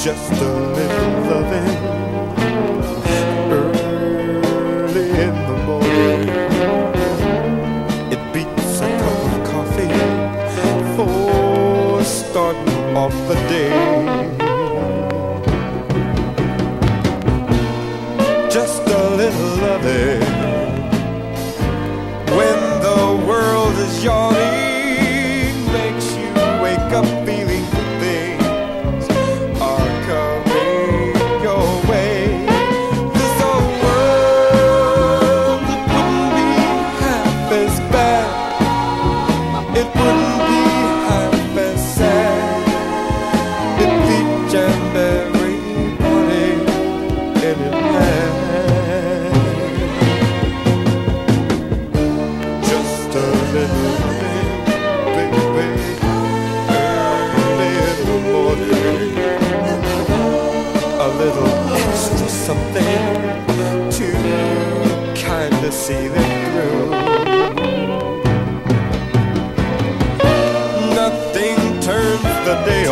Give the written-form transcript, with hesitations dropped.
just a little loving early in the morning. It beats a cup of coffee for starting off the day. Just a little loving when the world is yawning, makes you wake up feeling good things are coming your way. There's a world that wouldn't be half as bad, it wouldn't be half as sad if each and everybody in it had just a little thing, baby, early in the morning. A little extra something to kinda see them through. Nothing turns the day